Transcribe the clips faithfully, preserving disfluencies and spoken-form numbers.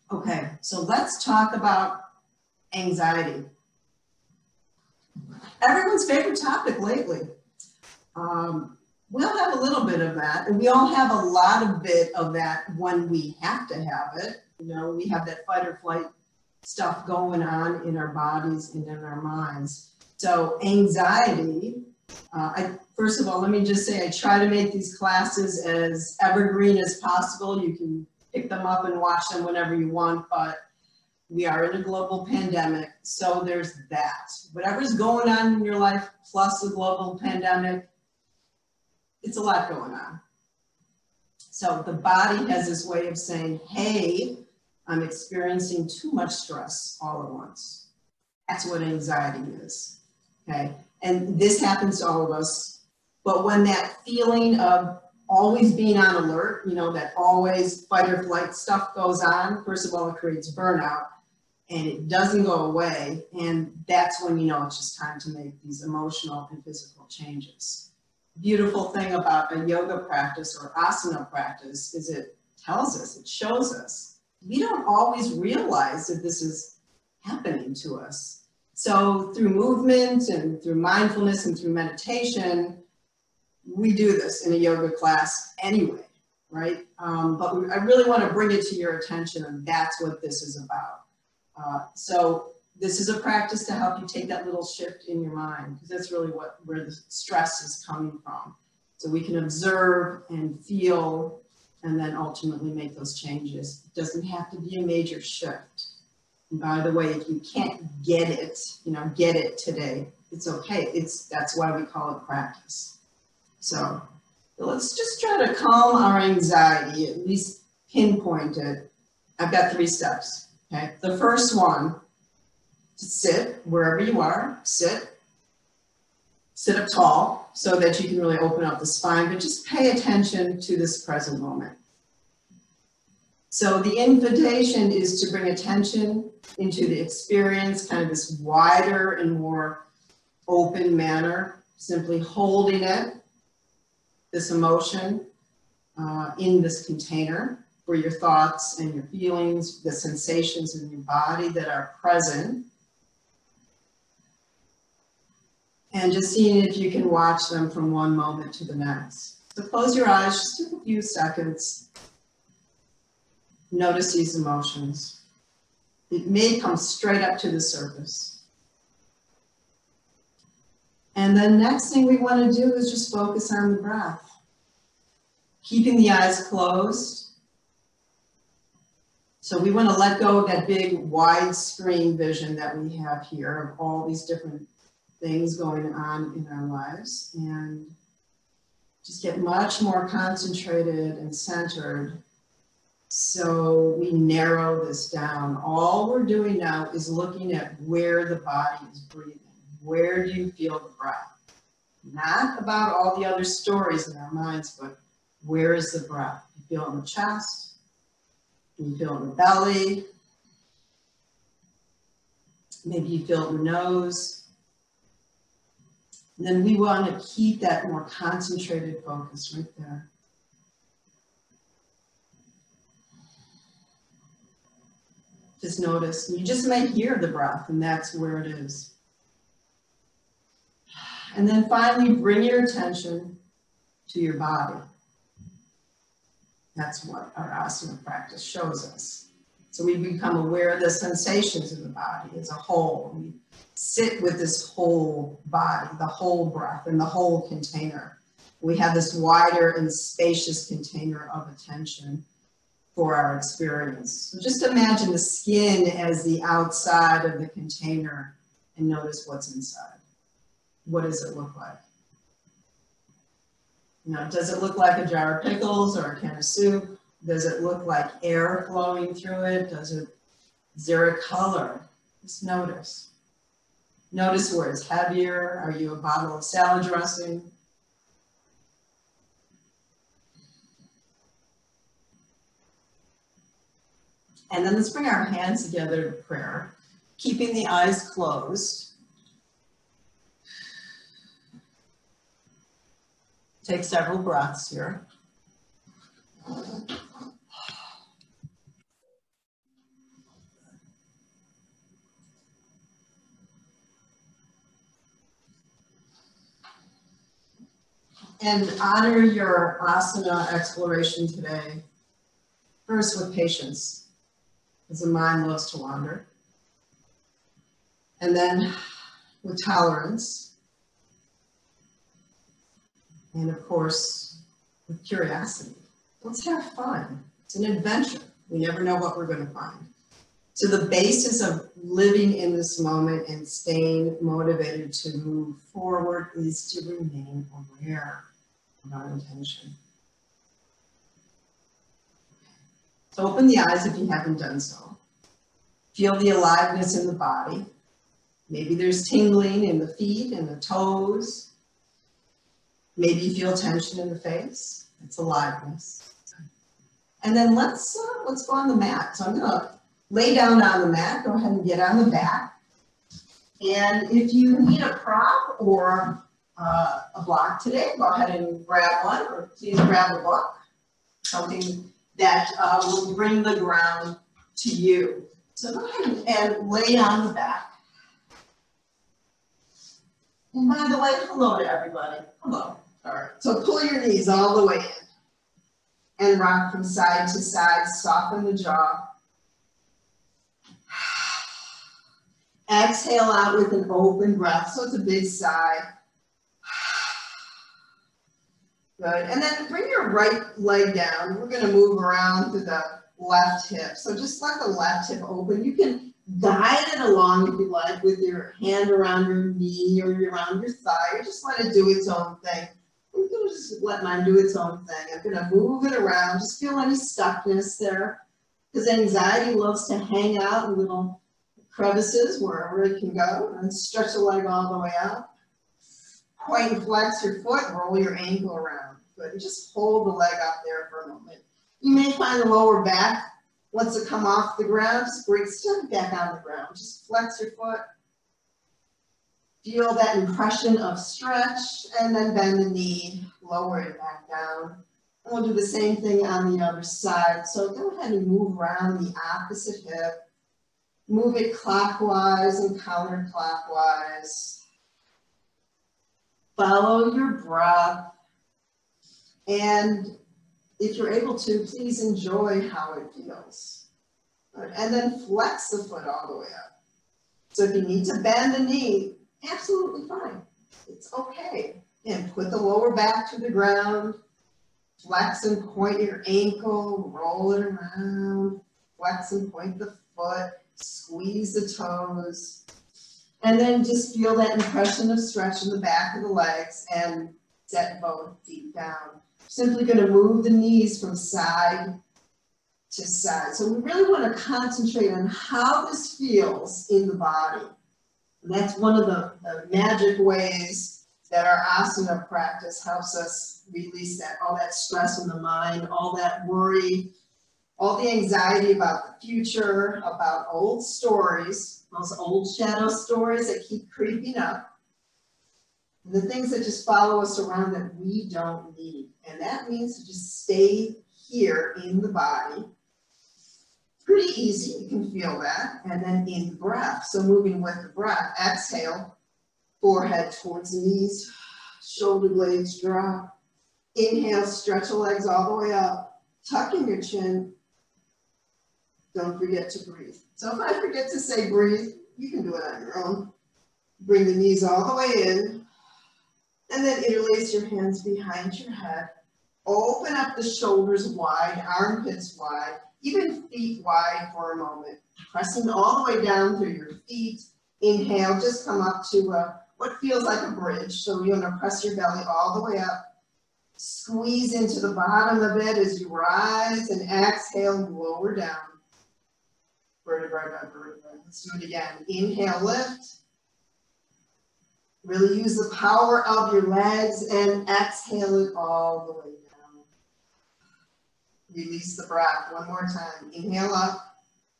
Okay, so let's talk about anxiety. Everyone's favorite topic lately. Um, we'll have a little bit of that, and we all have a lot of bit of that when we have to have it. You know, we have that fight or flight stuff going on in our bodies and in our minds. So anxiety, uh, I, first of all, let me just say I try to make these classes as evergreen as possible. You can pick them up and watch them whenever you want, but we are in a global pandemic, so there's that. Whatever's going on in your life, plus the global pandemic, it's a lot going on. So the body has this way of saying, hey, I'm experiencing too much stress all at once. That's what anxiety is, okay? And this happens to all of us, but when that feeling of always being on alert, you know, that always fight or flight stuff goes on, first of all, it creates burnout. And it doesn't go away, and that's when you know it's just time to make these emotional and physical changes. Beautiful thing about a yoga practice or asana practice is it tells us, it shows us. We don't always realize that this is happening to us. So through movement and through mindfulness and through meditation, we do this in a yoga class anyway, right? Um, but we, I really want to bring it to your attention, and that's what this is about. Uh, so this is a practice to help you take that little shift in your mind, because that's really what where the stress is coming from. So we can observe and feel and then ultimately make those changes. It doesn't have to be a major shift. And by the way, if you can't get it, you know, get it today, it's okay. It's that's why we call it practice. So let's just try to calm our anxiety, at least pinpoint it. I've got three steps. Okay, the first one, sit wherever you are, sit, sit up tall so that you can really open up the spine, but just pay attention to this present moment. So the invitation is to bring attention into the experience, kind of this wider and more open manner, simply holding it, this emotion uh, in this container, for your thoughts and your feelings, the sensations in your body that are present. And just seeing if you can watch them from one moment to the next. So close your eyes, just take a few seconds. Notice these emotions. It may come straight up to the surface. And the next thing we want to do is just focus on the breath. Keeping the eyes closed. So we want to let go of that big widescreen vision that we have here of all these different things going on in our lives and just get much more concentrated and centered. So we narrow this down. All we're doing now is looking at where the body is breathing. Where do you feel the breath? Not about all the other stories in our minds, but where is the breath? You feel it in the chest? You feel it in the belly. Maybe you feel it in the nose. And then we want to keep that more concentrated focus right there. Just notice. You just may hear the breath, and that's where it is. And then finally, bring your attention to your body. That's what our asana practice shows us. So we become aware of the sensations of the body as a whole. We sit with this whole body, the whole breath, and the whole container. We have this wider and spacious container of attention for our experience. So just imagine the skin as the outside of the container and notice what's inside. What does it look like? You know, does it look like a jar of pickles or a can of soup? Does it look like air flowing through it? Does it, is there a color? Just notice. Notice where it's heavier. Are you a bottle of salad dressing? And then let's bring our hands together to prayer, keeping the eyes closed. Take several breaths here. and honor your asana exploration today. First with patience, because the mind loves to wander. And then with tolerance. And of course, with curiosity. Let's have fun. It's an adventure. We never know what we're going to find. So the basis of living in this moment and staying motivated to move forward is to remain aware of our intention. So open the eyes if you haven't done so. Feel the aliveness in the body. Maybe there's tingling in the feet and the toes. Maybe you feel tension in the face. It's aliveness. And then let's, uh, let's go on the mat. So I'm gonna lay down on the mat. Go ahead and get on the back. And if you need a prop or uh, a block today, go ahead and grab one, or please grab a book. Something that uh, will bring the ground to you. So go ahead and lay on the back. And by the way, hello to everybody. Hello. All right. So pull your knees all the way in and rock from side to side. Soften the jaw. Exhale out with an open breath. So it's a big sigh. Good. And then bring your right leg down. We're going to move around to the left hip. So just let the left hip open. You can guide it along if you like with your hand around your knee or around your thigh, or just let it do its own thing. We're going to just let mine do its own thing. I'm going to move it around. Just feel any stuckness there, because anxiety loves to hang out in little crevices wherever it can go. And stretch the leg all the way out. Point and flex your foot, roll your ankle around. Good. And just hold the leg up there for a moment. You may find the lower back wants to come off the ground. Just bring it back on the ground. Just flex your foot. Feel that impression of stretch, and then bend the knee, lower it back down. And we'll do the same thing on the other side. So go ahead and move around the opposite hip. Move it clockwise and counterclockwise. Follow your breath. And if you're able to, please enjoy how it feels. And then flex the foot all the way up. So if you need to bend the knee, absolutely fine. It's okay. And put the lower back to the ground. Flex and point your ankle, roll it around. Flex and point the foot, squeeze the toes. And then just feel that impression of stretch in the back of the legs and set both feet down. Simply going to move the knees from side to side. So we really want to concentrate on how this feels in the body. And that's one of the, the magic ways that our asana practice helps us release that, all that stress in the mind, all that worry, all the anxiety about the future, about old stories, those old shadow stories that keep creeping up. The things that just follow us around that we don't need. And that means to just stay here in the body. Pretty easy, you can feel that. And then in the breath, so moving with the breath, exhale, forehead towards the knees, shoulder blades drop. Inhale, stretch the legs all the way up, tuck in your chin. Don't forget to breathe. So if I forget to say breathe, you can do it on your own. Bring the knees all the way in. And then interlace your hands behind your head. Open up the shoulders wide, armpits wide, even feet wide for a moment. Pressing all the way down through your feet. Inhale, just come up to a, what feels like a bridge. So you're going to press your belly all the way up. Squeeze into the bottom of it as you rise, and exhale, lower down. Vertebrae by vertebrae. Let's do it again. Inhale, lift. Really use the power of your legs and exhale it all the way down. Release the breath one more time. Inhale up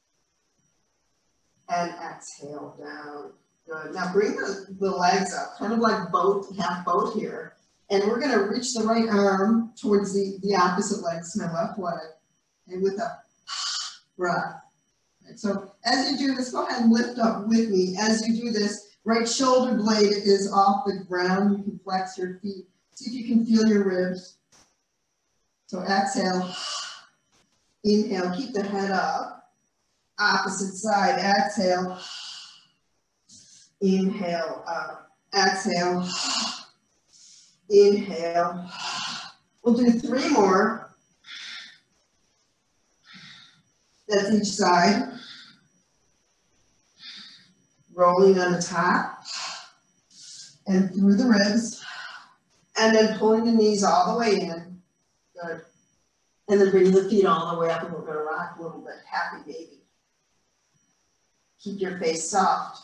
and exhale down. Good. Now bring the, the legs up, kind of like boat, half boat here. And we're going to reach the right arm towards the, the opposite leg, so my left leg, and with a breath. Right, so as you do this, go ahead and lift up with me. As you do this, right shoulder blade is off the ground. You can flex your feet. See if you can feel your ribs. So exhale, inhale, keep the head up. Opposite side, exhale, inhale, up. Exhale, inhale. We'll do three more. That's each side. Rolling on the top and through the ribs. And then pulling the knees all the way in. Good. And then bring the feet all the way up, and we're going to rock a little bit. Happy baby. Keep your face soft.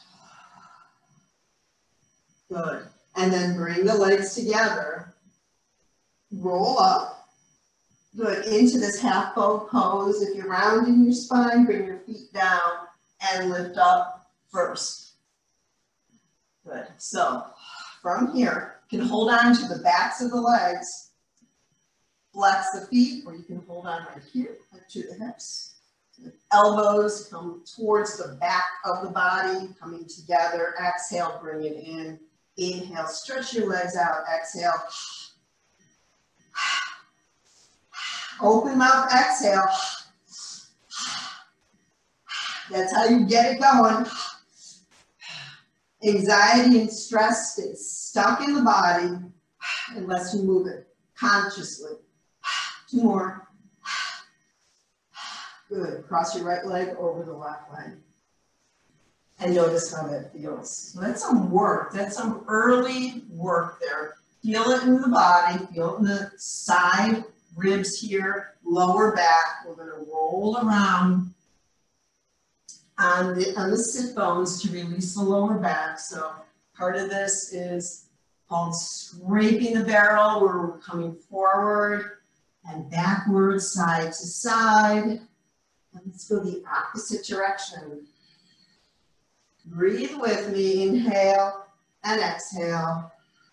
Good. And then bring the legs together. Roll up. Good. Into this half boat pose. If you're rounding your spine, bring your feet down and lift up first. Good. So from here, you can hold on to the backs of the legs. Flex the feet, or you can hold on right here to the hips. The elbows come towards the back of the body, coming together. Exhale, bring it in. Inhale, stretch your legs out. Exhale. Open mouth, exhale. That's how you get it going. Anxiety and stress stays stuck in the body unless you move it consciously. Two more. Good. Cross your right leg over the left leg. And notice how that feels. So that's some work. That's some early work there. Feel it in the body. Feel it in the side ribs here, lower back. We're going to roll around on the, on the sit bones to release the lower back. So part of this is called scraping the barrel, where we're coming forward and backwards, side to side. And let's go the opposite direction. Breathe with me. Inhale and exhale.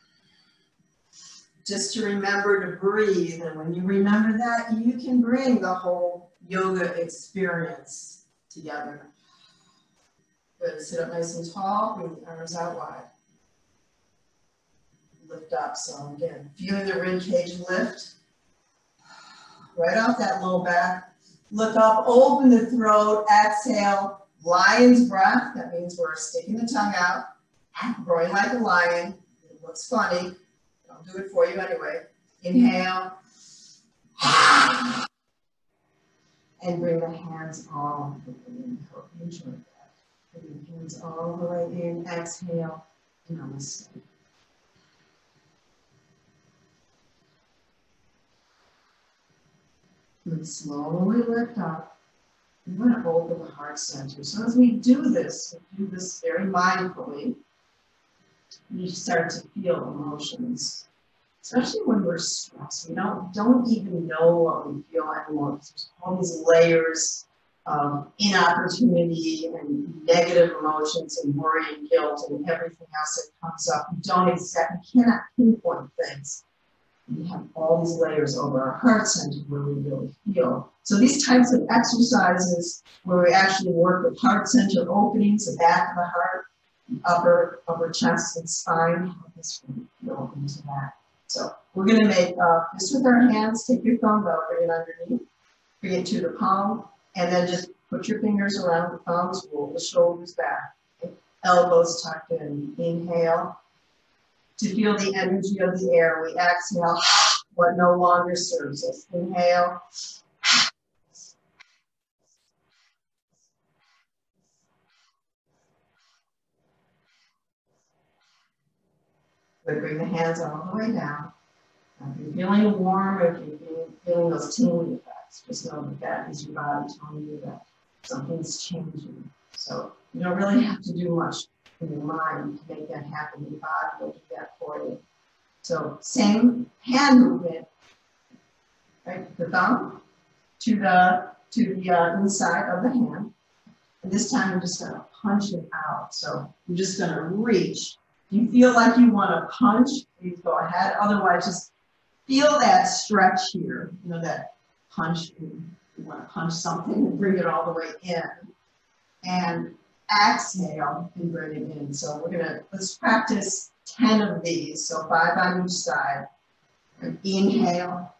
Just to remember to breathe. And when you remember that, you can bring the whole yoga experience together. Good. Sit up nice and tall. Bring the arms out wide. Lift up. So again, feeling the rib cage lift. Right off that low back. Look up, open the throat, exhale, lion's breath. That means we're sticking the tongue out, growing like a lion. It looks funny. I'll do it for you anyway. Inhale. And bring the hands all the way in. Enjoy that. Bring the hands all the way in. Exhale. Namaste. And slowly lift up. We're going to open the heart center. So as we do this, we do this very mindfully, you start to feel emotions, especially when we're stressed. We don't, don't even know what we feel anymore. There's all these layers of inopportunity and negative emotions and worry and guilt and everything else that comes up. We don't exactly, we cannot pinpoint things. We have all these layers over our heart center where we really feel. So these types of exercises where we actually work with heart center openings, the back of the heart, the upper, upper chest and spine, help us really feel into that. So we're going to make uh, this with our hands. Take your thumb out, bring it underneath, bring it to the palm, and then just put your fingers around the thumbs, roll the shoulders back. Okay. Elbows tucked in. Inhale. To feel the energy of the air, we exhale what no longer serves us. Inhale. Good. Bring the hands all the way down. Now, if you're feeling warm, if you're feeling those tingling effects, just know that that is your body telling you that something's changing. So you don't really have to do much in your mind to make that happen. Your body will do that for you. So same hand movement, right? The thumb to the to the uh, inside of the hand. And this time I'm just going to punch it out. So I'm just going to reach. If you feel like you want to punch, please go ahead. Otherwise, just feel that stretch here. You know, that punch. You want to punch something and bring it all the way in. And exhale and bring it in. So we're gonna, let's practice ten of these. So five on each side. And inhale.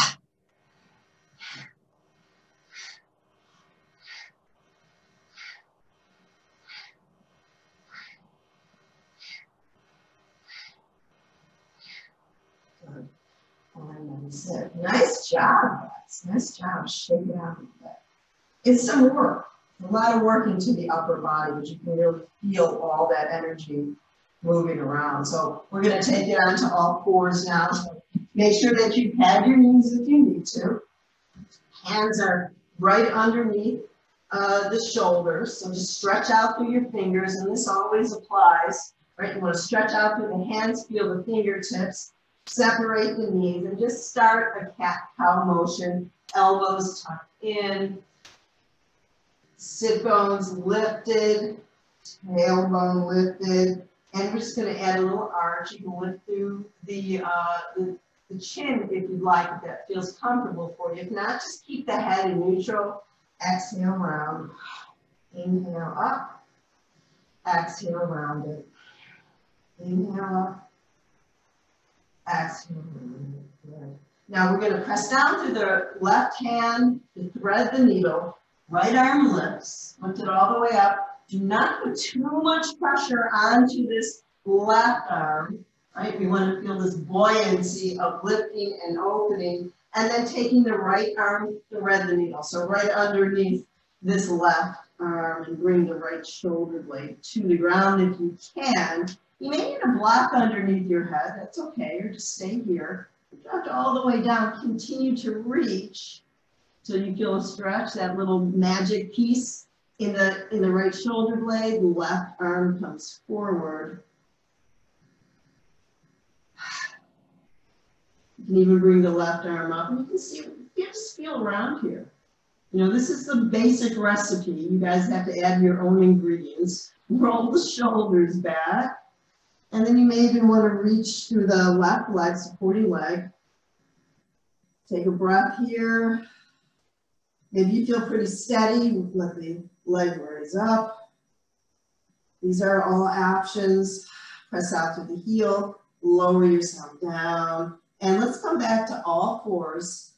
Good. And then sit. Nice job, guys. Nice job. Shake it out a little bit. It's some work. A lot of work into the upper body, but you can really feel all that energy moving around. So we're going to take it onto all fours now. So make sure that you pad your knees if you need to. Hands are right underneath uh, the shoulders. So just stretch out through your fingers, and this always applies. Right? You want to stretch out through the hands, feel the fingertips, separate the knees, and just start a cat-cow motion. Elbows tucked in. Sit bones lifted, tailbone lifted, and we're just going to add a little arch. You can lift through the, uh, the, the chin if you'd like, if that feels comfortable for you. If not, just keep the head in neutral. Exhale, round. Inhale up. Exhale, round it. Inhale up. Exhale, round it. Good. Now we're going to press down through the left hand to thread the needle. Right arm lifts, lift it all the way up. Do not put too much pressure onto this left arm, right? We want to feel this buoyancy of lifting and opening, and then taking the right arm to thread the needle. So right underneath this left arm, and bring the right shoulder blade to the ground if you can. You may need a block underneath your head. That's okay, or just stay here. Drop all the way down. Continue to reach. So you feel a stretch, that little magic piece in the, in the right shoulder blade, the left arm comes forward. You can even bring the left arm up, and you can see, you just feel around here. You know, this is the basic recipe. You guys have to add your own ingredients. Roll the shoulders back, and then you may even want to reach through the left leg, supporting leg. Take a breath here. Maybe you feel pretty steady, let the leg raise up. These are all options. Press out to the heel, lower yourself down. And let's come back to all fours.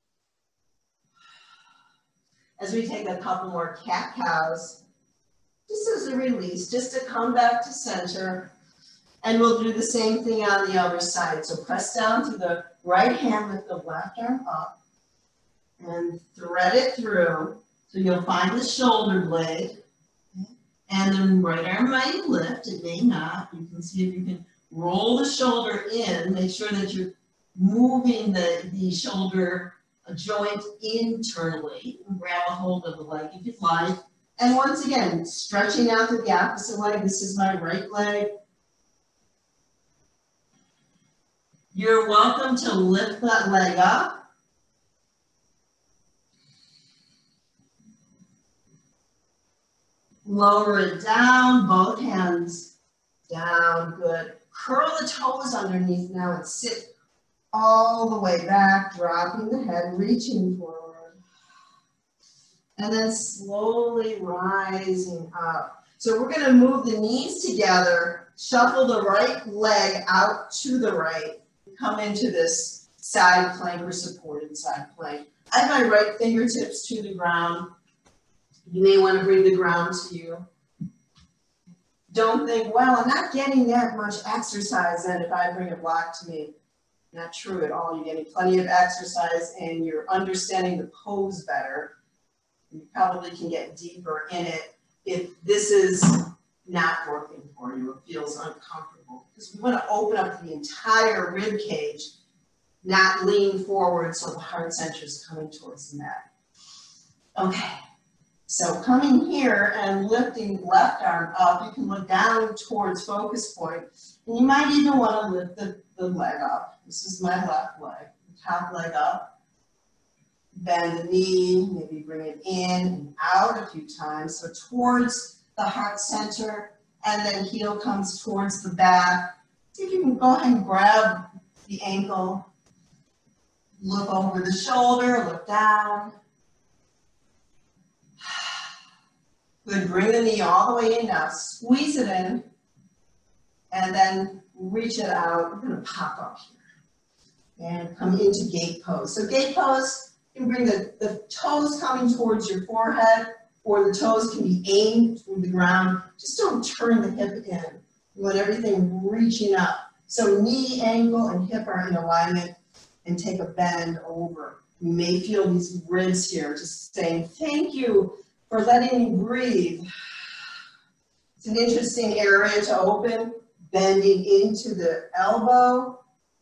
As we take a couple more cat-cows, just as a release, just to come back to center. And we'll do the same thing on the other side. So press down to the right hand with the left arm up. And thread it through, so you'll find the shoulder blade, and the right arm might lift, it may not. You can see if you can roll the shoulder in, make sure that you're moving the, the shoulder joint internally, and grab a hold of the leg if you'd like. And once again, stretching out to the opposite leg. This is my right leg. You're welcome to lift that leg up. Lower it down, both hands down, good. Curl the toes underneath now and sit all the way back, dropping the head, reaching forward. And then slowly rising up. So we're going to move the knees together, shuffle the right leg out to the right, come into this side plank or supported side plank. I have my right fingertips to the ground. You may want to bring the ground to you. Don't think, well, I'm not getting that much exercise then if I bring a block to me. Not true at all. You're getting plenty of exercise and you're understanding the pose better. You probably can get deeper in it if this is not working for you or feels uncomfortable. Because we want to open up the entire rib cage, not lean forward so the heart center is coming towards the mat. Okay. So coming here and lifting the left arm up, you can look down towards focus point. And you might even want to lift the, the leg up. This is my left leg, top leg up. Bend the knee, maybe bring it in and out a few times. So towards the heart center, and then heel comes towards the back. See if you can go ahead and grab the ankle. Look over the shoulder, look down. Good, bring the knee all the way in now, squeeze it in, and then reach it out. We're gonna pop up here. And come into gate pose. So gate pose, you can bring the, the toes coming towards your forehead, or the toes can be aimed toward the ground. Just don't turn the hip in. You want everything reaching up. So knee, ankle, and hip are in alignment, and take a bend over. You may feel these ribs here, just saying, thank you for letting me breathe. It's an interesting area to open, bending into the elbow.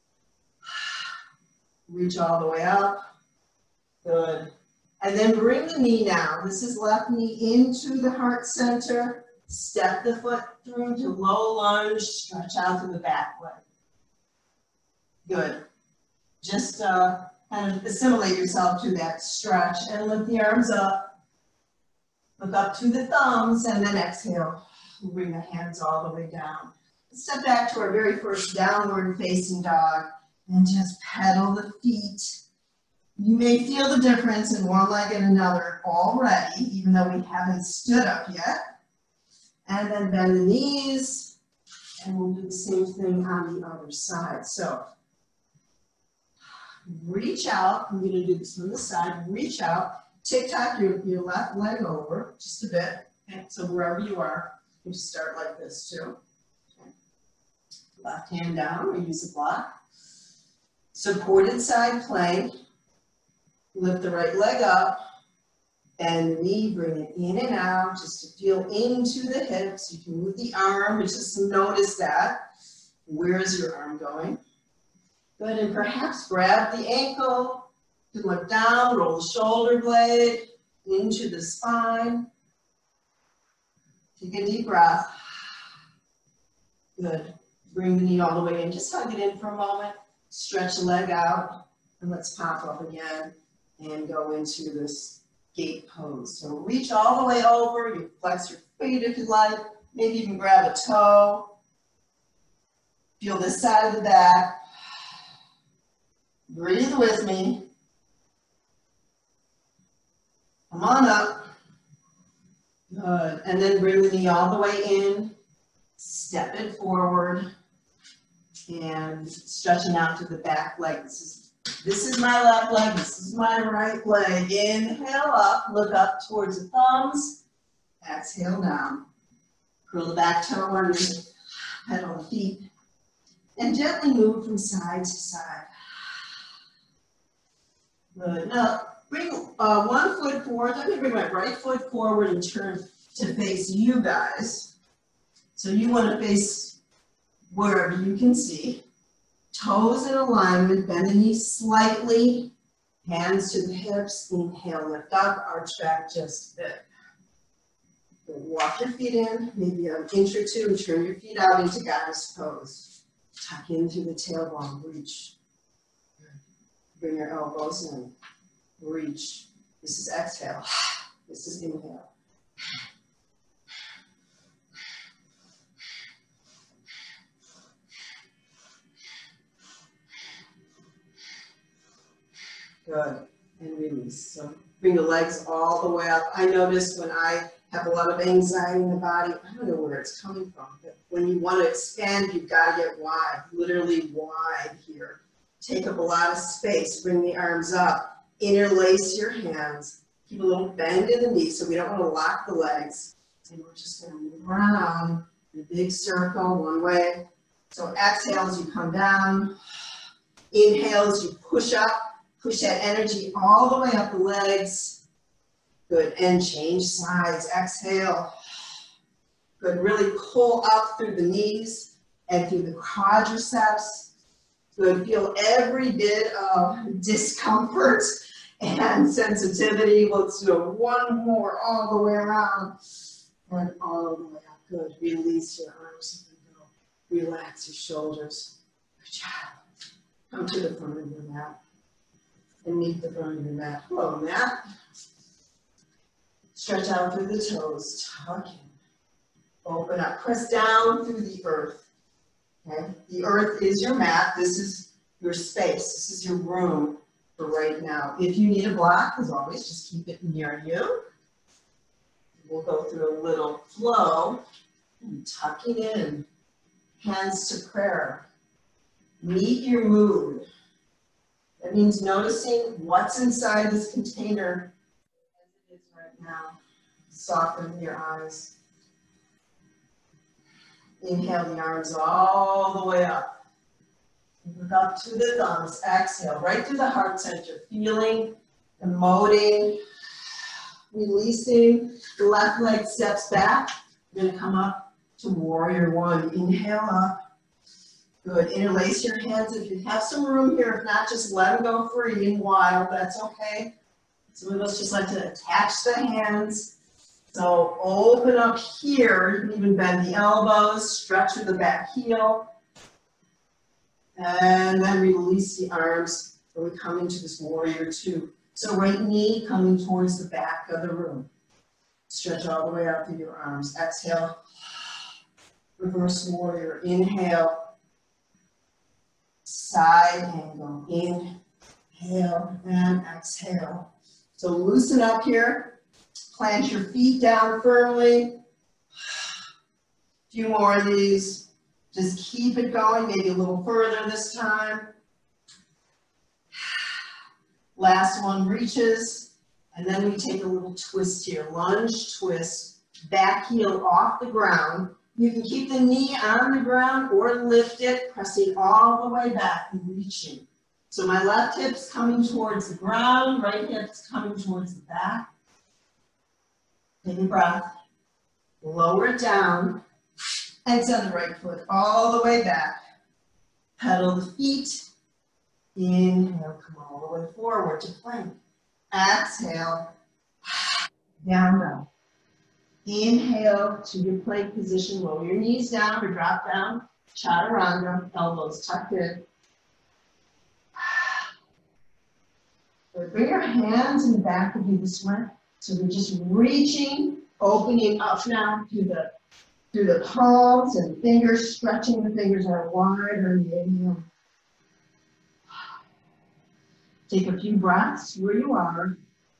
Reach all the way up. Good. And then bring the knee down. This is left knee into the heart center. Step the foot through to low lunge. Stretch out through the back leg. Good. Just uh, kind of assimilate yourself to that stretch and lift the arms up. Look up to the thumbs and then exhale. We'll bring the hands all the way down. Step back to our very first downward facing dog and just pedal the feet. You may feel the difference in one leg and another already, even though we haven't stood up yet. And then bend the knees, and we'll do the same thing on the other side. So reach out. I'm going to do this from the side. Reach out. Tick-tock your, your left leg over just a bit. Okay? So wherever you are, you start like this too. Okay. Left hand down, or use a block. Supported side plank. Lift the right leg up. Bend the knee, bring it in and out, just to feel into the hips. You can move the arm, but just notice that. Where is your arm going? Good, and perhaps grab the ankle, look down, roll the shoulder blade into the spine. Take a deep breath. Good. Bring the knee all the way in. Just hug it in for a moment. Stretch the leg out, and let's pop up again and go into this gate pose. So reach all the way over. You flex your feet if you like. Maybe even grab a toe. Feel this side of the back. Breathe with me. Come on up. Good. And then bring the knee all the way in. Step it forward. And stretching out to the back leg. This is, this is my left leg. This is my right leg. Inhale up. Look up towards the thumbs. Exhale down. Curl the back toe underneath. Pedal the feet. And gently move from side to side. Good. Now, bring uh, one foot forward. I'm going to bring my right foot forward and turn to face you guys. So you want to face wherever you can see. Toes in alignment, bend the knees slightly. Hands to the hips. Inhale, lift up, arch back just a bit. Walk your feet in, maybe an inch or two, and turn your feet out into goddess pose. Tuck in through the tailbone, reach. Bring your elbows in, reach. This is exhale. This is inhale. Good, and release. So bring the legs all the way up. I notice when I have a lot of anxiety in the body, I don't know where it's coming from, but when you want to expand, you've got to get wide, literally wide here. Take up a lot of space, bring the arms up, interlace your hands, keep a little bend in the knees so we don't want to lock the legs. And we're just going to move around in a big circle one way. So exhale as you come down, inhale as you push up. Push that energy all the way up the legs. Good, and change sides. Exhale. Good, really pull up through the knees and through the quadriceps. Good, feel every bit of discomfort and sensitivity. Let's do one more all the way around and all the way up. Good, release your arms and go. Relax your shoulders. Good job. Come to the front of your mat. And meet the front of your mat. Hello, mat. Stretch out through the toes. Tuck in. Open up. Press down through the earth. Okay? The earth is your mat. This is your space. This is your room for right now. If you need a block, as always, just keep it near you. We'll go through a little flow. And tucking in. Hands to prayer. Meet your mood. That means noticing what's inside this container as it is right now. Soften your eyes. Inhale the arms all the way up. Look up to the thumbs. Exhale right through the heart center. Feeling, emoting, releasing. The left leg steps back. You're going to come up to warrior one. Inhale up. Good. Interlace your hands if you have some room here. If not, just let them go free and wild. That's okay. Some of us just like to attach the hands. So open up here. You can even bend the elbows, stretch with the back heel. And then release the arms when we come into this warrior two. So right knee coming towards the back of the room. Stretch all the way out through your arms. Exhale. Reverse warrior. Inhale. Side angle. Inhale and exhale. So loosen up here. Plant your feet down firmly. A few more of these. Just keep it going, maybe a little further this time. Last one, reaches. And then we take a little twist here. Lunge, twist, back heel off the ground. You can keep the knee on the ground or lift it, pressing all the way back and reaching. So my left hip's coming towards the ground, right hip's coming towards the back. Take a breath, lower it down, and send the right foot all the way back. Pedal the feet. Inhale, come all the way forward to plank. Exhale, down dog. Inhale to your plank position, lower your knees down or drop down. Chaturanga, elbows tucked in. Bring your hands in the back of you this way. So we're just reaching, opening up now through the, through the palms and fingers, stretching the fingers out wider. Inhale. Take a few breaths where you are.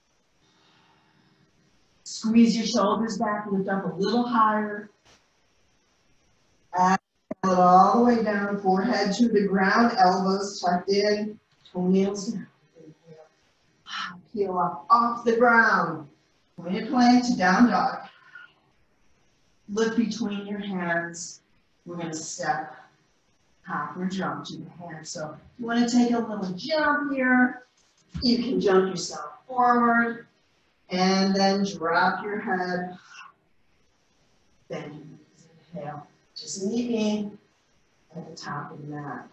Squeeze your shoulders back, lift up a little higher. Exhale it all the way down, forehead to the ground, elbows tucked in, toenails down. Inhale. Peel up off the ground. Point plank to down dog. Look between your hands. We're going to step, hop, or jump to the hands. So if you want to take a little jump here, you can jump yourself forward and then drop your head. Bend your knees. Inhale. Just meet me at the top of the mat.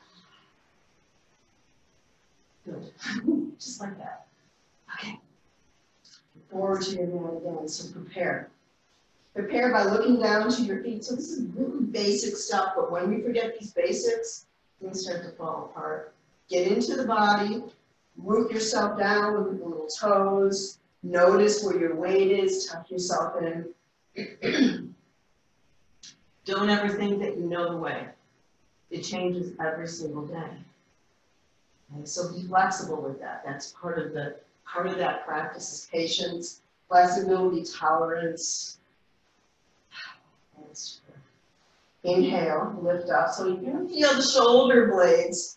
Good. Just like that. Okay. Forward to your mat again, so prepare. Prepare by looking down to your feet. So this is really basic stuff, but when we forget these basics, things start to fall apart. Get into the body, root yourself down with the little toes, notice where your weight is, tuck yourself in. Don't ever think that you know the way. It changes every single day. Okay, so be flexible with that. That's part of the Part of that practice is patience, flexibility, tolerance. Inhale, lift up. So you can feel the shoulder blades.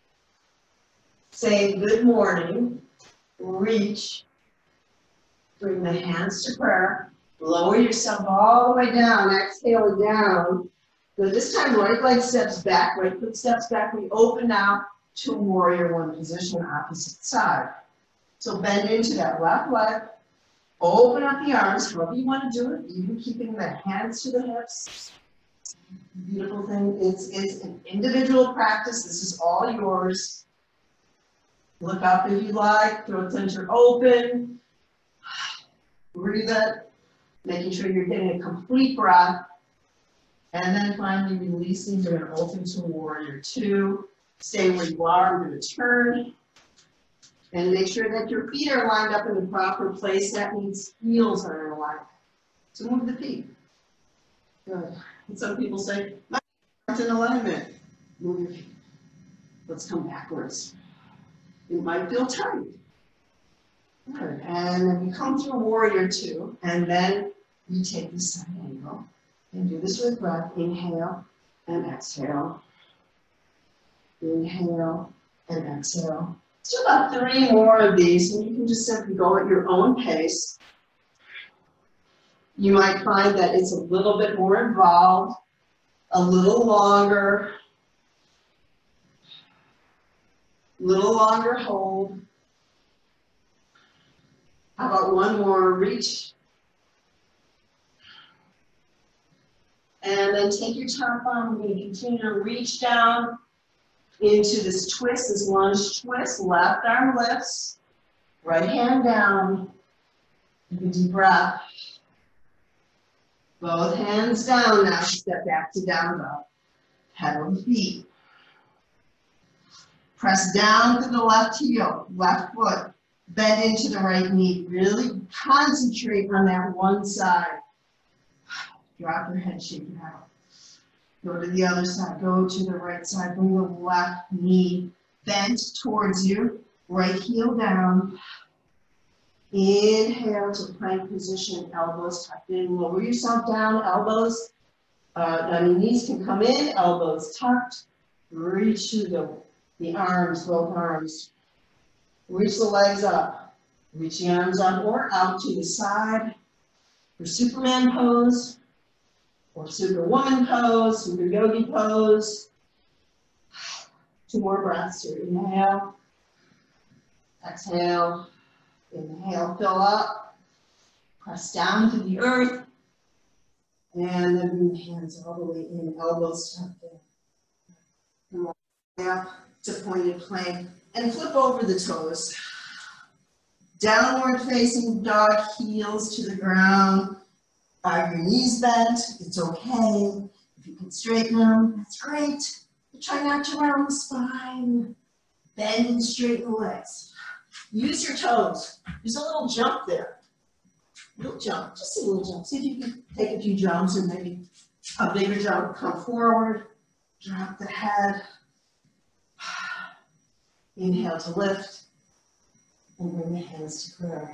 Say good morning. Reach. Bring the hands to prayer. Lower yourself all the way down. Exhale down. Good. This time, right leg steps back, right foot steps back. We open out to warrior one position, opposite side. So bend into that left leg, open up the arms, however you want to do it, even keeping the hands to the hips. Beautiful thing, it's, it's an individual practice, this is all yours. Look up if you like, throat center open, breathe it, making sure you're getting a complete breath, and then finally releasing, you're going to open to warrior two. Stay where you are, I'm going to turn. And make sure that your feet are lined up in the proper place. That means heels are in alignment. So move the feet. Good. And some people say, my feet aren't in alignment. Move your feet. Let's come backwards. You might feel tight. Good. And then we come through warrior two, and then we take the side angle. And do this with breath. Inhale and exhale. Inhale and exhale. Let's do about three more of these, and you can just simply go at your own pace. You might find that it's a little bit more involved, a little longer, a little longer hold. How about one more? Reach. And then take your top arm. We're going to continue to reach down into this twist, this lunge twist. Left arm lifts, right hand down. Take a deep breath. Both hands down now. Step back to down dog. Pedal the feet. Press down to the left heel, left foot. Bend into the right knee. Really concentrate on that one side. Drop your head, shake it out. Go to the other side. Go to the right side. Bring the left knee bent towards you. Right heel down. Inhale to plank position. Elbows tucked in. Lower yourself down. Elbows, uh, I mean, knees can come in. Elbows tucked. Reach through the, the arms, both arms. Reach the legs up. Reach the arms up or out to the side. For Superman pose. Or Superwoman pose, Super Yogi pose. Two more breaths here. Inhale. Exhale. Inhale, fill up. Press down to the earth. And then bring the hands all the way in, elbows tucked in. Come all the way up to pointed plank. And flip over the toes. Downward facing dog, heels to the ground. Are your knees bent? It's okay. If you can straighten them, that's great. But try not to round the spine. Bend and straighten the legs. Use your toes. There's a little jump there. Little jump, just a little jump. See if you can take a few jumps and maybe a bigger jump. Come forward, drop the head. Inhale to lift. And bring the hands to prayer.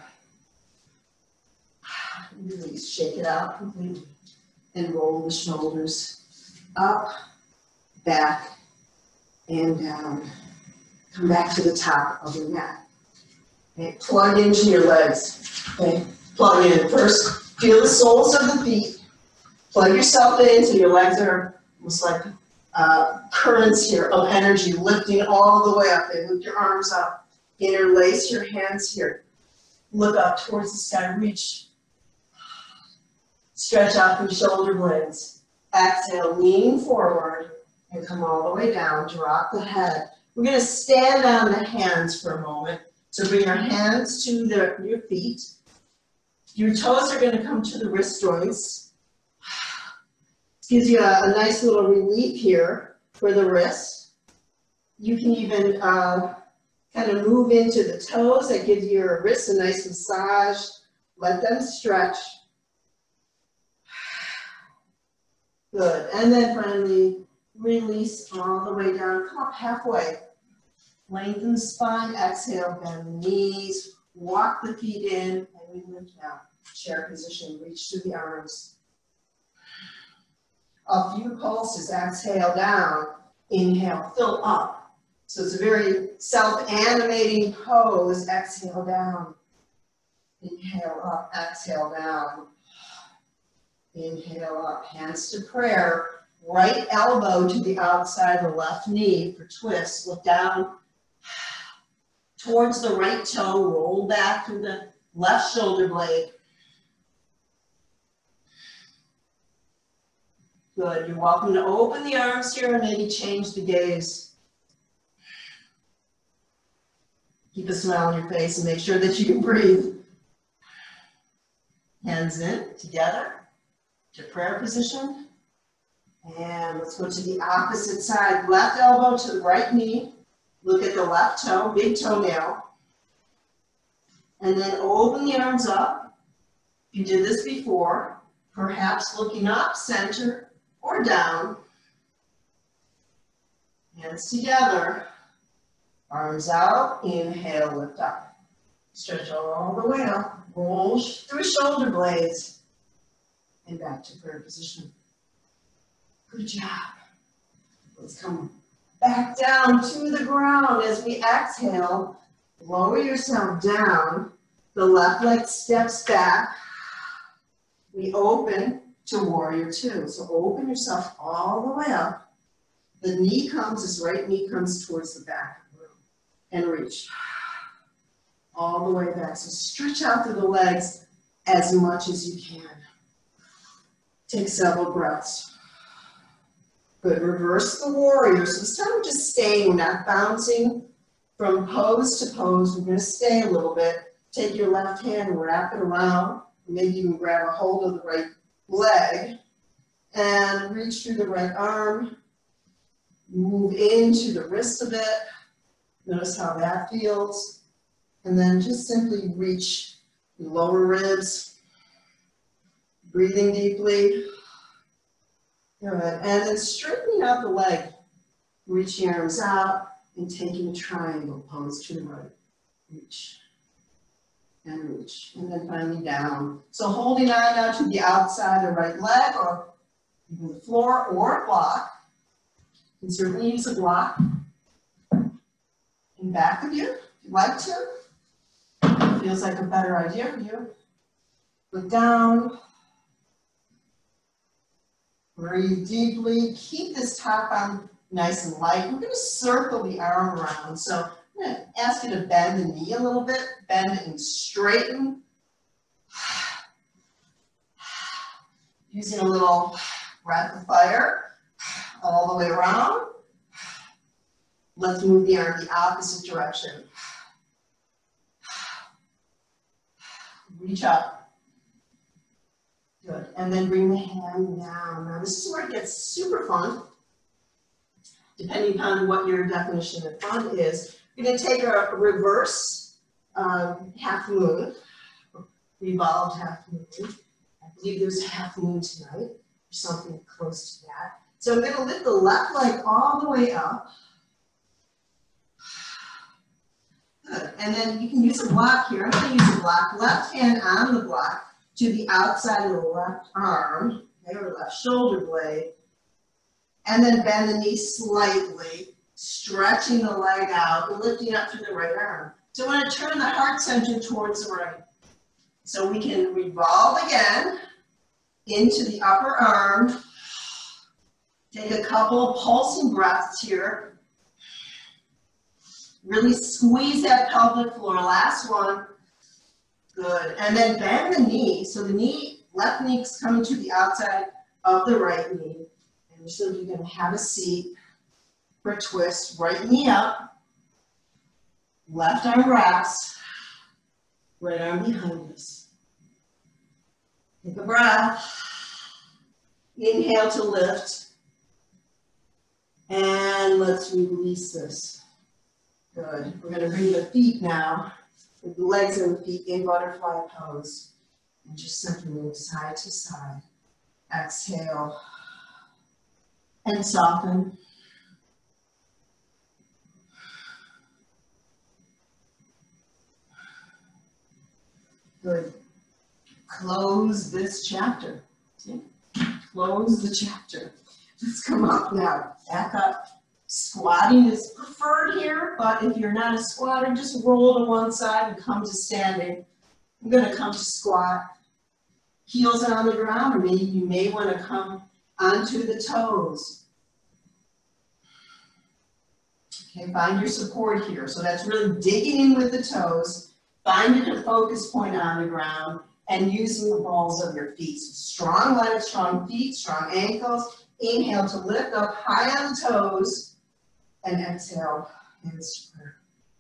Release, shake it out completely. And roll the shoulders up, back, and down. Come back to the top of your mat. Okay, plug into your legs. Okay, plug in. First, feel the soles of the feet. Plug yourself in so your legs are almost like uh, currents here of energy lifting all the way up. And lift your arms up. Interlace your hands here. Look up towards the sky. Reach. Stretch out your shoulder blades. Exhale, lean forward and come all the way down. Drop the head. We're going to stand on the hands for a moment. So bring your hands to the, your feet. Your toes are going to come to the wrist joints. This gives you a, a nice little relief here for the wrists. You can even uh, kind of move into the toes. That gives your wrists a nice massage. Let them stretch. Good. And then finally, release all the way down. Come up halfway. Lengthen the spine. Exhale, bend the knees. Walk the feet in. And we lift now. Chair position. Reach through the arms. A few pulses. Exhale down. Inhale, fill up. So it's a very self-animating pose. Exhale down. Inhale up. Exhale down. Inhale up, hands to prayer. Right elbow to the outside of the left knee for twist. Look down towards the right toe. Roll back through the left shoulder blade. Good. You're welcome to open the arms here and maybe change the gaze. Keep a smile on your face and make sure that you can breathe. Hands in, together. To prayer position. And let's go to the opposite side. Left elbow to the right knee. Look at the left toe, big toenail. And then open the arms up. You did this before. Perhaps looking up, center, or down. Hands together. Arms out. Inhale, lift up. Stretch all the way up. Roll through shoulder blades. And back to prayer position. Good job. Let's come back down to the ground as we exhale. Lower yourself down. The left leg steps back. We open to warrior two. So open yourself all the way up. The knee comes, this right knee comes towards the back of the room. And reach. All the way back. So stretch out through the legs as much as you can. Take several breaths. Good. Reverse the warrior. So this time we're just staying. We're not bouncing from pose to pose. We're going to stay a little bit. Take your left hand and wrap it around. Maybe you can grab a hold of the right leg and reach through the right arm. Move into the wrist a bit. Notice how that feels. And then just simply reach the lower ribs. Breathing deeply. Good. And then straightening out the leg. Reach your arms out and taking a triangle pose to the right. Reach. And reach. And then finally down. So holding on now to the outside of the right leg or even the floor or a block. You can certainly use a block in back of you if you'd like to. Feels like a better idea for you. Look down. Breathe deeply. Keep this top on nice and light. We're going to circle the arm around. So I'm going to ask you to bend the knee a little bit. Bend and straighten. Using a little breath of fire all the way around. Let's move the arm the opposite direction. Reach up. Good. And then bring the hand down. Now this is where it gets super fun. Depending on what your definition of fun is. You're going to take a reverse um, half moon. Revolved half moon. I believe there's a half moon tonight. Or something close to that. So I'm going to lift the left leg all the way up. Good. And then you can use a block here. I'm going to use a block. Left hand on the block to the outside of the left arm, okay, or left shoulder blade. And then bend the knee slightly, stretching the leg out and lifting up through the right arm. So I want to turn the heart center towards the right. So we can revolve again into the upper arm. Take a couple of pulsing breaths here. Really squeeze that pelvic floor. Last one. Good. And then bend the knee. So the knee, left knee is coming to the outside of the right knee. And you're simply going to have a seat for a twist. Right knee up. Left arm wraps. Right arm behind us. Take a breath. Inhale to lift. And let's release this. Good. We're going to bring the feet now, with the legs and the feet in butterfly pose. And just simply move side to side. Exhale. And soften. Good. Close this chapter. See? Close the chapter. Let's come up now. Back up. Squatting is preferred here, but if you're not a squatter, just roll to one side and come to standing. I'm going to come to squat. Heels are on the ground, or maybe you may want to come onto the toes. Okay, find your support here. So that's really digging in with the toes, finding a focus point on the ground, and using the balls of your feet. So strong legs, strong feet, strong ankles. Inhale to lift up high on the toes. And exhale, and square.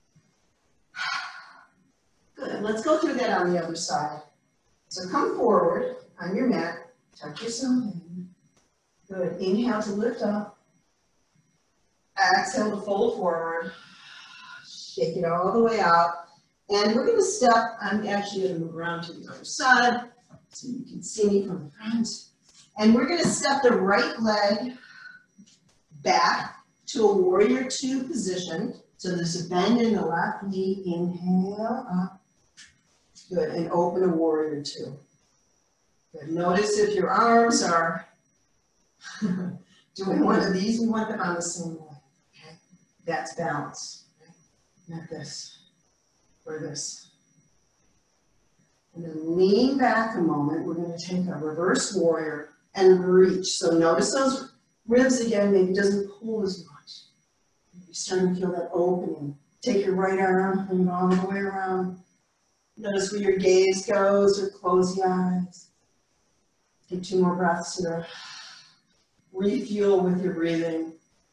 Good, let's go through that on the other side. So come forward on your mat, tuck yourself in. Good, inhale to lift up. Exhale to fold forward. Shake it all the way out. And we're gonna step, I'm actually gonna move around to the other side so you can see me from the front. And we're gonna step the right leg back to a warrior two position. So there's a bend in the left knee. Inhale up. Good. And open a warrior two. Good. Notice if your arms are doing one of these, we want them on the same way. Okay? That's balance. Right? Not this. for this. And then lean back a moment. We're going to take a reverse warrior and reach. So notice those ribs again, maybe doesn't pull as much. You're starting to feel that opening. Take your right arm and all the way around. Notice where your gaze goes, or close the eyes. Take two more breaths here. Refuel with your breathing.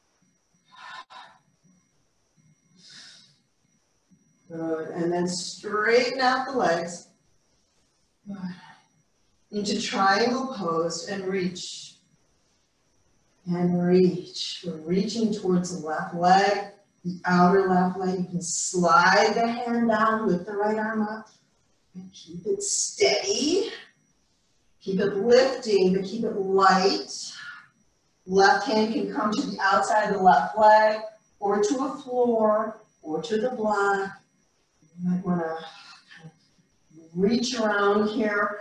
Good. And then straighten out the legs. Good. Into triangle pose and reach. And reach. We're reaching towards the left leg, the outer left leg. You can slide the hand down, lift the right arm up, and keep it steady. Keep it lifting, but keep it light. Left hand can come to the outside of the left leg, or to a floor, or to the block. You might want to reach around here.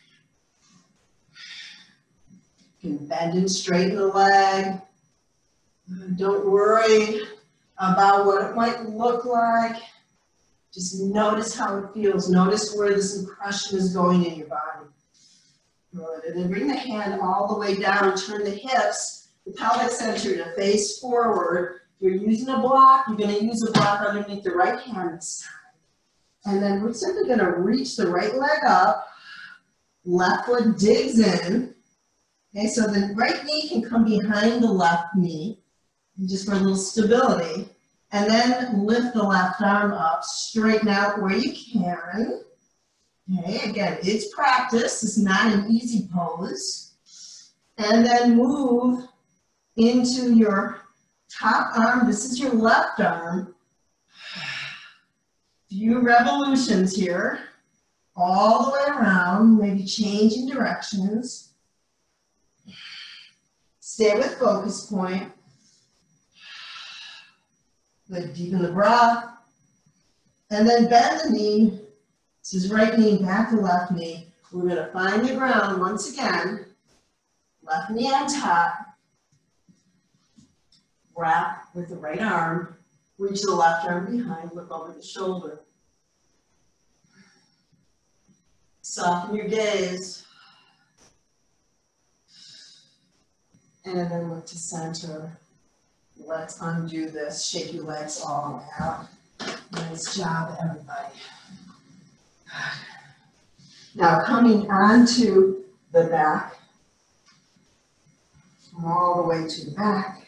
You can bend and straighten the leg. Don't worry about what it might look like. Just notice how it feels. Notice where this impression is going in your body. Good. And then bring the hand all the way down. Turn the hips, the pelvic center to face forward. If you're using a block, you're going to use a block underneath the right hand this time. And then we're simply going to reach the right leg up. Left foot digs in. Okay, so the right knee can come behind the left knee, just for a little stability. And then lift the left arm up, straighten out where you can. Okay, again, it's practice. It's not an easy pose. And then move into your top arm. This is your left arm. Few revolutions here. All the way around, maybe changing directions. Stay with focus point. Good, deepen the breath. And then bend the knee. This is right knee back to left knee. We're going to find the ground once again. Left knee on top. Wrap with the right arm. Reach the left arm behind, look over the shoulder. Soften your gaze. And then look to center. Let's undo this. Shake your legs all the way out. Nice job, everybody. Now coming onto the back. All the way to the back.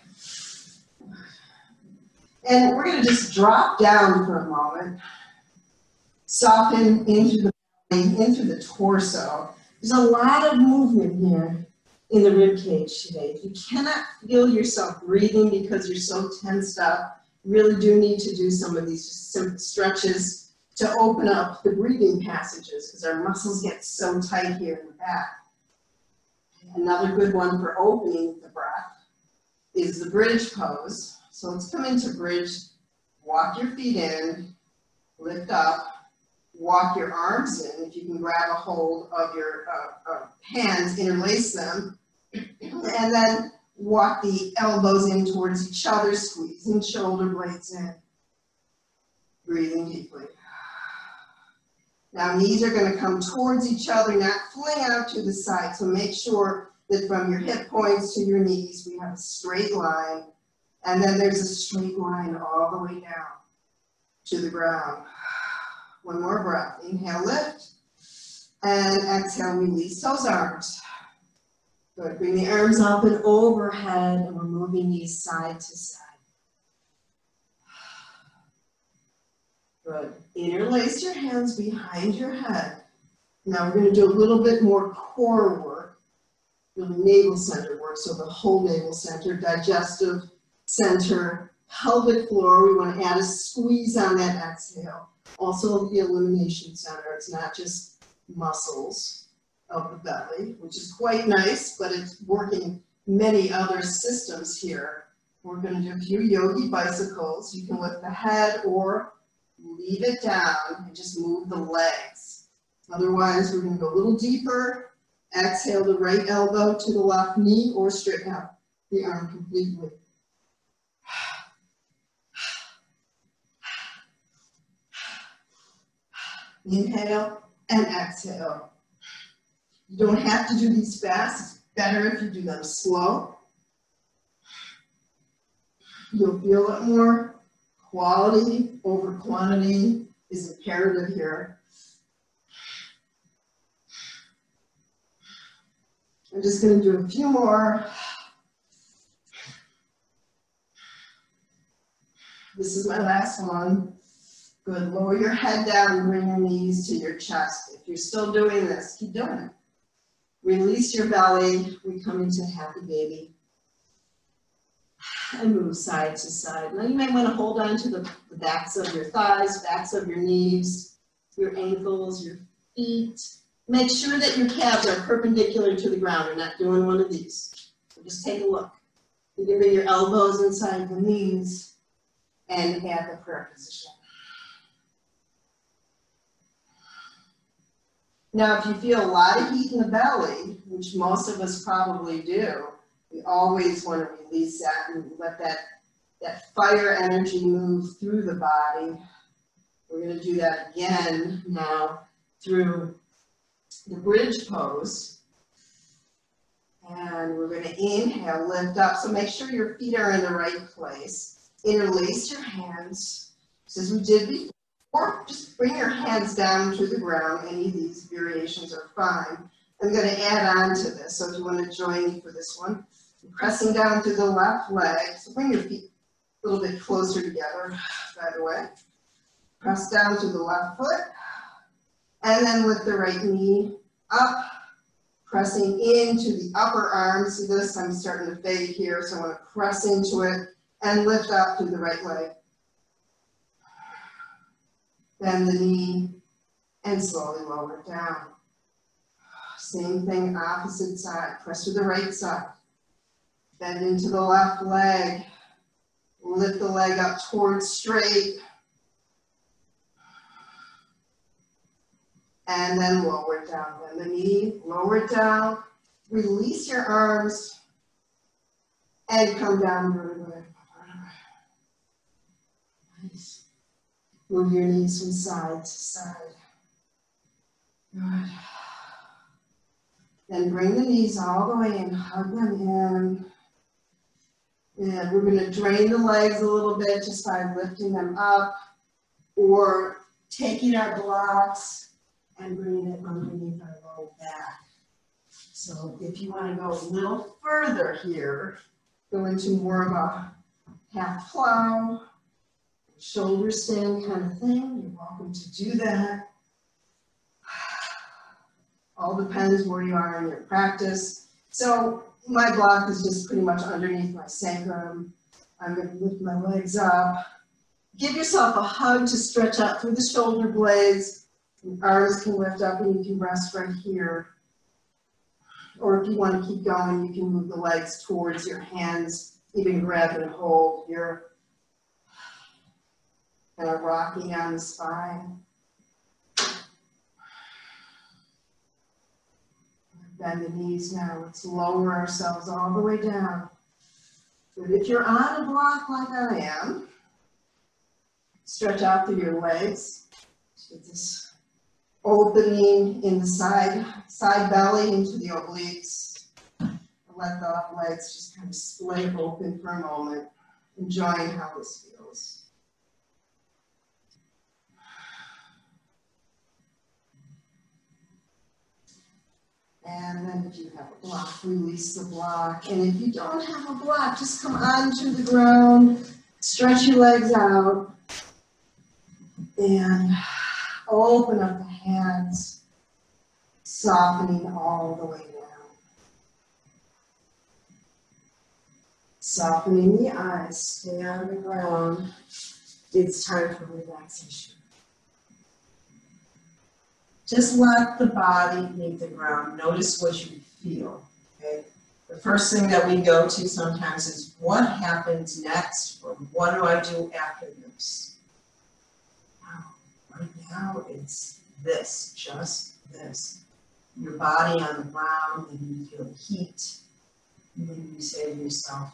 And we're going to just drop down for a moment. Soften into the body, into the torso. There's a lot of movement here in the rib cage today. If you cannot feel yourself breathing because you're so tensed up, you really do need to do some of these simple stretches to open up the breathing passages because our muscles get so tight here in the back. Another good one for opening the breath is the bridge pose. So let's come into bridge, walk your feet in, lift up, walk your arms in. If you can grab a hold of your uh, uh, hands, interlace them, and then walk the elbows in towards each other, squeezing shoulder blades in. Breathing deeply. Now knees are going to come towards each other, not fling out to the side. So make sure that from your hip points to your knees, we have a straight line. And then there's a straight line all the way down to the ground. One more breath. Inhale, lift. And exhale, release those arms. Good. Bring the arms up and overhead, and we're moving these side to side. Good. Interlace your hands behind your head. Now we're going to do a little bit more core work, really navel center work, so the whole navel center, digestive center, pelvic floor. We want to add a squeeze on that exhale. Also the elimination center. It's not just muscles of the belly, which is quite nice, but it's working many other systems here. We're going to do a few yogi bicycles. You can lift the head or leave it down and just move the legs. Otherwise, we're going to go a little deeper. Exhale the right elbow to the left knee or straighten out the arm completely. Inhale and exhale. You don't have to do these fast. It's better if you do them slow. You'll feel it more. Quality over quantity is imperative here. I'm just going to do a few more. This is my last one. Good. Lower your head down and bring your knees to your chest. If you're still doing this, keep doing it. Release your belly. We come into happy baby. And move side to side. Now you might want to hold on to the, the backs of your thighs, backs of your knees, your ankles, your feet. Make sure that your calves are perpendicular to the ground. You're not doing one of these. So just take a look. You can bring your elbows inside the knees and have the prayer position. Now, if you feel a lot of heat in the belly, which most of us probably do, we always want to release that and let that, that fire energy move through the body. We're going to do that again now through the bridge pose. And we're going to inhale, lift up. So make sure your feet are in the right place. Interlace your hands, just as we did before. Just bring your hands down to the ground. Any of these variations are fine. I'm going to add on to this, so if you want to join me for this one. I'm pressing down through the left leg. So bring your feet a little bit closer together, by the way. Press down through the left foot. And then with the right knee up, pressing into the upper arm. See this? I'm starting to fade here, so I want to press into it and lift up through the right leg. Bend the knee and slowly lower it down. Same thing, opposite side. Press to the right side. Bend into the left leg. Lift the leg up towards straight. And then lower it down. Bend the knee, lower it down. Release your arms and come down vertebrae. Nice. Move your knees from side to side. Good. Then bring the knees all the way in, hug them in. And we're going to drain the legs a little bit just by lifting them up or taking our blocks and bringing it underneath our low back. So if you want to go a little further here, go into more of a half plow, shoulder stand kind of thing, you're welcome to do that. All depends where you are in your practice. So my block is just pretty much underneath my sacrum. I'm going to lift my legs up. Give yourself a hug to stretch out through the shoulder blades. Your arms can lift up and you can rest right here. Or if you want to keep going, you can move the legs towards your hands, even grab and hold here. Kind of rocking on the spine. Bend the knees now. Let's lower ourselves all the way down. But if you're on a block like I am, stretch out through your legs. Get this opening in the side, side belly into the obliques. Let the legs just kind of splay open for a moment, enjoying how this feels. And then if you have a block, release the block. And if you don't have a block, just come onto the ground, stretch your legs out, and open up the hands, softening all the way down. Softening the eyes, stay on the ground. It's time for relaxation. Just let the body meet the ground. Notice what you feel, okay? The first thing that we go to sometimes is what happens next, or what do I do after this? Now, right now it's this, just this. Your body on the ground, and you feel the heat. And then you say to yourself,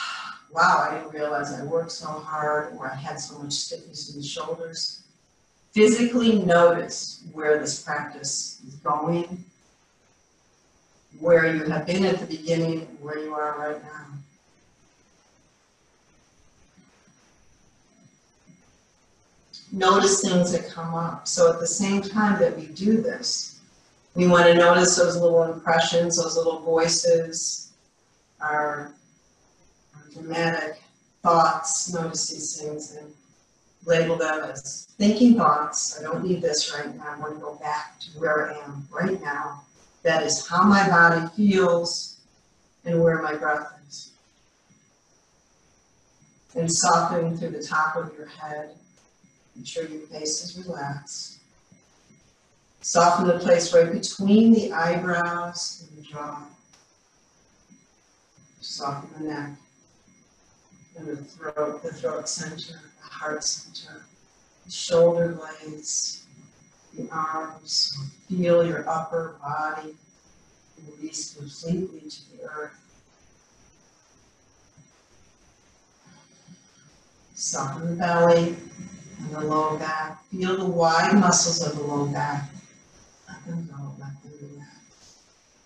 wow, I didn't realize I worked so hard, or I had so much stiffness in the shoulders. physically notice where this practice is going, where you have been at the beginning, where you are right now. Notice things that come up. So at the same time that we do this, we want to notice those little impressions, those little voices, our, our dramatic thoughts. Notice these things and label them as thinking thoughts. I don't need this right now. I want to go back to where I am right now. That is how my body feels and where my breath is. And soften through the top of your head. Make sure your face is relaxed. Soften the place right between the eyebrows and the jaw. Soften the neck and the throat, the throat center, the heart center, the shoulder blades, the arms. Feel your upper body release completely to the earth. Soften the belly and the low back. Feel the wide muscles of the low back. Let them go, let them relax.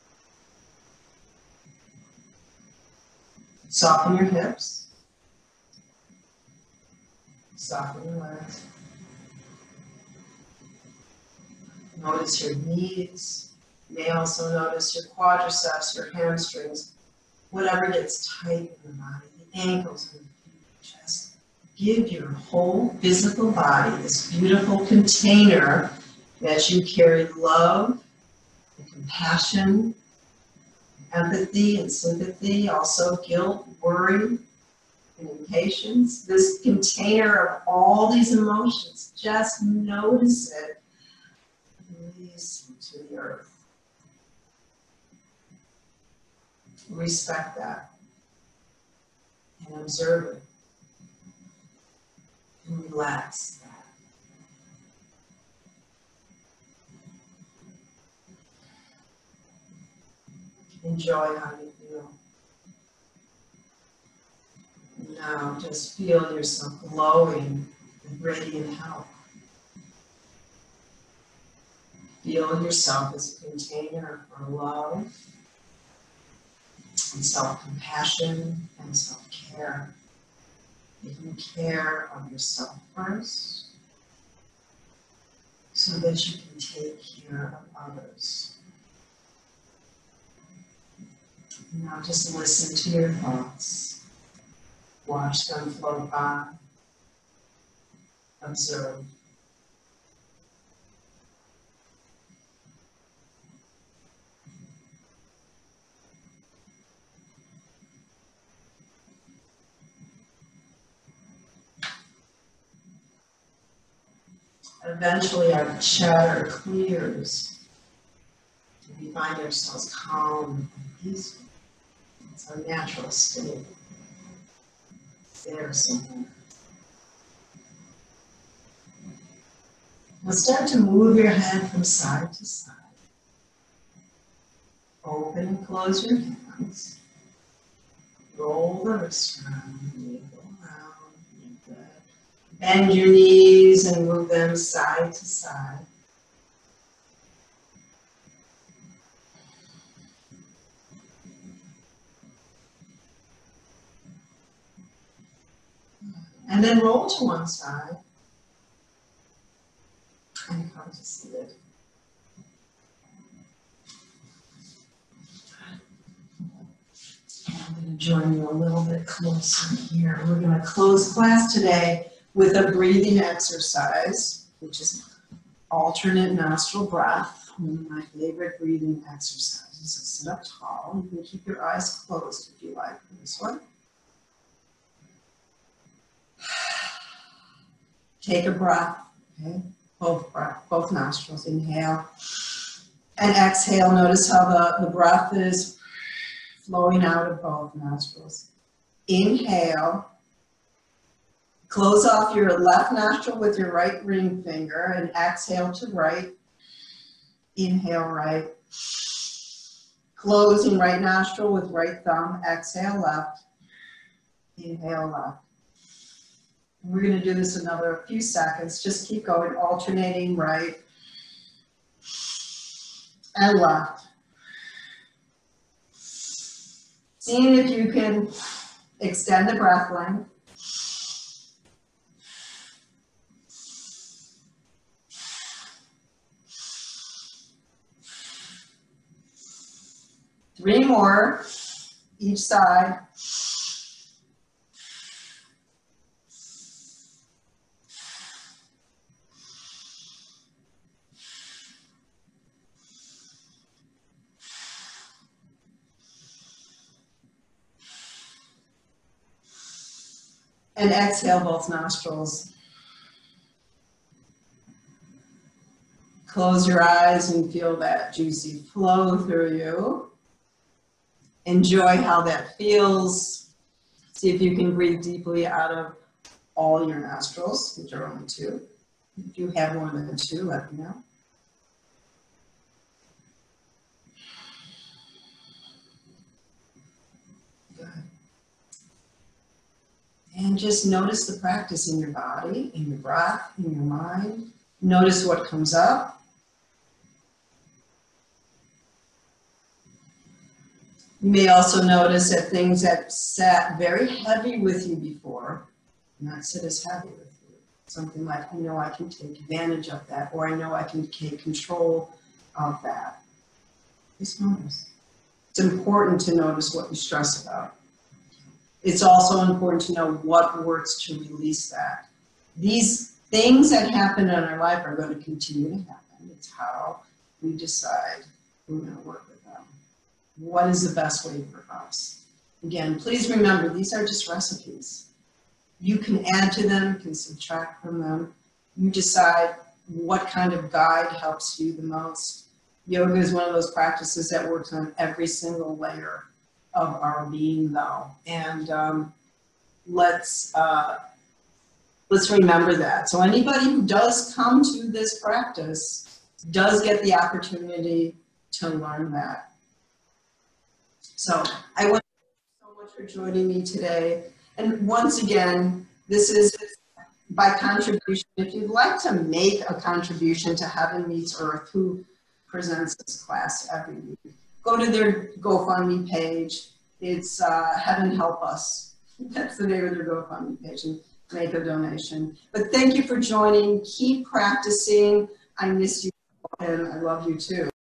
Soften your hips. Soften your legs. Notice your knees. You may also notice your quadriceps, your hamstrings, whatever gets tight in the body, the ankles and the feet, chest. Give your whole physical body this beautiful container that you carry love and compassion, empathy and sympathy, also guilt, worry, and impatience. This container of all these emotions, just notice it, release it to the earth. Respect that and observe it. And relax that. Enjoy how you feel. Now just feel yourself glowing with radiant health. Feel yourself as a container for love and self-compassion and self-care. Taking care of yourself first so that you can take care of others. Now just listen to your thoughts. Watch them float by. Observe. Eventually our chatter clears. We find ourselves calm and peaceful. It's our natural state. It's there somewhere. Now start to move your head from side to side. Open and close your hands. Roll the wrists around. Wiggle around. Good. Bend your knees and move them side to side. And then roll to one side and come to sit. I'm going to join you a little bit closer here. We're going to close class today with a breathing exercise, which is alternate nostril breath, one of my favorite breathing exercises. So sit up tall. You can keep your eyes closed if you like for this one. Take a breath, okay? Both breath, both nostrils. Inhale and exhale. Notice how the, the breath is flowing out of both nostrils. Inhale. Close off your left nostril with your right ring finger and exhale to right. Inhale right. Closing right nostril with right thumb. Exhale left. Inhale left. We're going to do this another few seconds. Just keep going, alternating right and left. Seeing if you can extend the breath length. Three more, each side. And exhale both nostrils. Close your eyes and feel that juicy flow through you. Enjoy how that feels. See if you can breathe deeply out of all your nostrils, which are only two. If you have more than two, let me know. Good. And just notice the practice in your body, in your breath, in your mind. Notice what comes up. You may also notice that things that sat very heavy with you before, not sit as heavy with you. Something like, I know I can take advantage of that, or I know I can take control of that. Just notice. It's important to notice what you stress about. It's also important to know what works to release that. These things that happen in our life are going to continue to happen. It's how we decide we're going to work with them. What is the best way for us? Again, please remember, these are just recipes. You can add to them, you can subtract from them. You decide what kind of guide helps you the most. Yoga is one of those practices that works on every single layer of our being, though. And um, let's, uh, let's remember that. So anybody who does come to this practice does get the opportunity to learn that. So I want to thank you so much for joining me today. And once again, this is by contribution. If you'd like to make a contribution to Heaven Meets Earth, who presents this class every week, go to their GoFundMe page. It's uh, Heaven Help Us. That's the name of their GoFundMe page, and make a donation. But thank you for joining. Keep practicing. I miss you, and I love you too.